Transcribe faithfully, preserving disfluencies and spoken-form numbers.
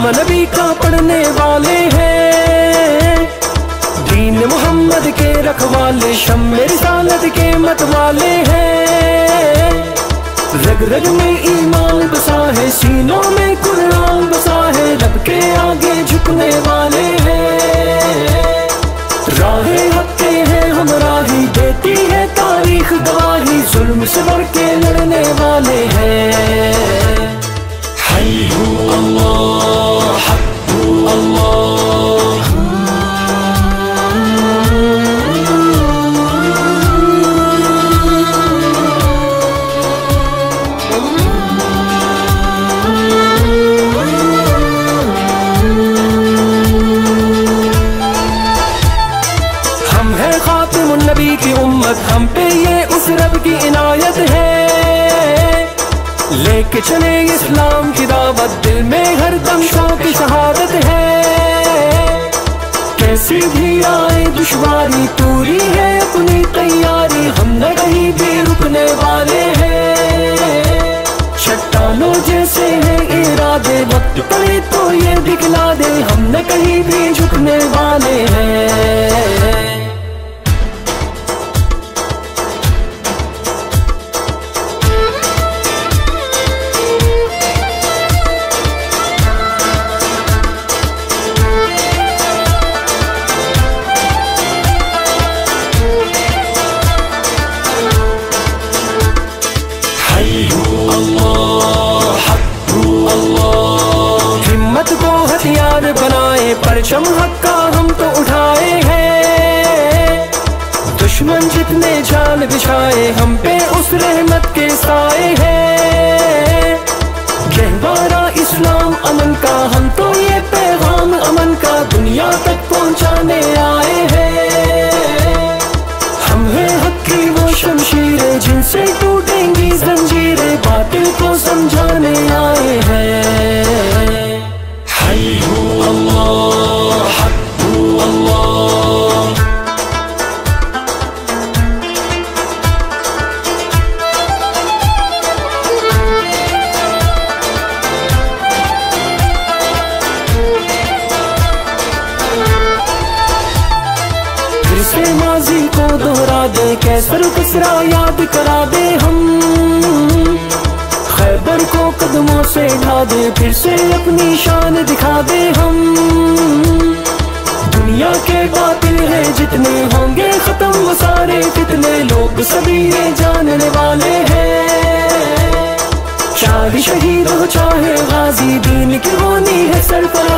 कलमा नबी का पढ़ने वाले हैं, दीन मोहम्मद के रखवाले, शम्मे रिसालत के मत वाले हैं। रग रग में ईमान बसा है, सीनों में कुरान बसा है, रब के आगे झुकने वाले हैं। राहे हक के हैं हम राही, देती है तारीख गवाही, जुल्म से बढ़ के लड़ने वाले हैं। हय्यु अल्लाह हक्कु अल्लाह, हम है खातिमुन नबी की उम्मत, हम पे ये उस रब की इनायत है। लेके चले इस्लाम की दावत, दिल में हर दम शौक शहादत है। कैसी भी आए दुश्वारी, पूरी है अपनी तैयारी, हम न कहीं भी रुकने वाले हैं। चट्टानों जैसे हैं इरादे, वक्त पड़े तो ये दिखला दे, हम न कहीं भी झुकने वाले हैं। हिम्मत को हथियार बनाए, परचम हक का हम तो उठाए हैं। दुश्मन जितने जाल बिछाए, हम पे उस रहमत के साए हैं। गहवारा इस्लाम अमन का, हम तो ये पैगाम अमन का दुनिया तक पहुंचाने आए हैं। हम हैं हक की वो शमशीरें, जिनसे टूटेंगी जंजीरें, बातिल को समझाने आए हैं। हय्यु अल्लाह हक्कु अल्लाह, फिर से माजी को दोहरा दे, कैसर किसरा याद करा दे हम। खैबर को कदमों से ढा दे, फिर से अपनी शान दिखा दे हम। दुनिया के बातिल हैं जितने, होंगे खत्म वो सारे फितने, लोग सभी ये जानने वाले हैं। चाहे शहीद हो चाहे गाजी, दीन की होनी है सरफराज।